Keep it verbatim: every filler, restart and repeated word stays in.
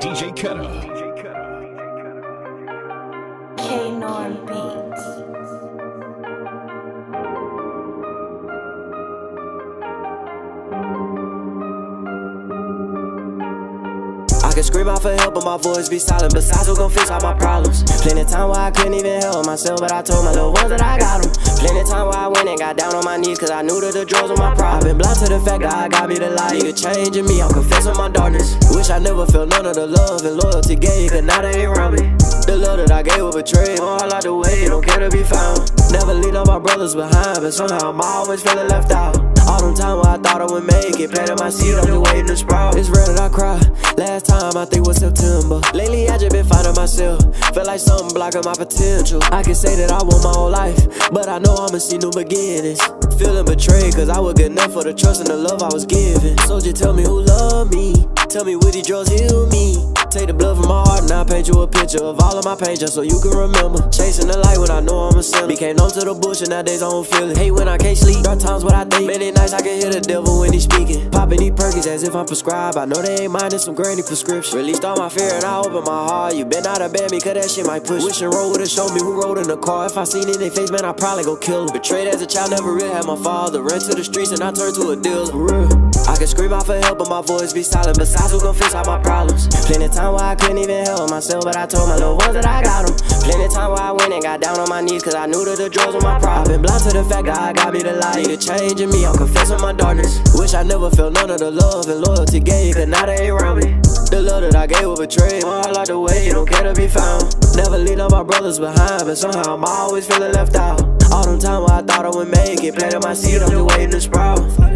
D J Ketta. K-Norm Beats. I can scream out for help, but my voice be silent. Besides, who gon' fix all my problems? Plenty of time where I couldn't even help myself, but I told my little ones that I got them. Plenty of time where I went and got down on my knees, cause I knew that the drugs were my problem. I've been blind to the fact that God got me the light. Need a change in me, I'm confessing my darkness. Wish I never felt none of the love and loyalty gave, cause now they ain't around me. The love that I gave was betrayed, all out the way, don't care to be found. Never leave all my brothers behind, but somehow I'm always feeling left out. All them time where I thought I would make it, planted my seed, I'm just waiting to sprout. It's rare that I cry, last time I think was September. Lately I just been finding myself, feel like something blocking my potential. I can say that I want my whole life, but I know I'ma see new beginnings. Feeling betrayed, cause I was good enough for the trust and the love I was given. So just tell me who love me, tell me would these drugs heal me. Take the blood from my heart and I paint you a picture of all of my pain just so you can remember. Chasing the light when I know I'm a sinner. Became numb to the bush and nowadays I don't feel it. Hate when I can't sleep, dark times what I think. Many nights I can hear the devil when he's speaking. Popping these perkies as if I'm prescribed. I know they ain't minding some granny prescription. Released all my fear and I open my heart. You better not abandon me cause that shit might push. Wish and roll would've shown me who rode in the car. If I seen it in their face, man, I probably go kill them. Betrayed as a child, never really had my father. Ran to the streets and I turned to a dealer. For real. I can scream out for help, but my voice be silent. Besides, who gon' fix all my problems? Plenty of time where I couldn't even help myself, but I told my little ones that I got them. Plenty of time where I went and got down on my knees, cause I knew that the drugs were my problem. I've been blind to the fact that God got me the light. Need a change in me, I'm confessing my darkness. Wish I never felt none of the love and loyalty gave, cause now they ain't around me. The love that I gave was betrayed, my heart like the way, don't care to be found. Never leave all my brothers behind, but somehow I'm always feeling left out. All them time where I thought I would make it, planted my seed, I'm just waiting to sprout.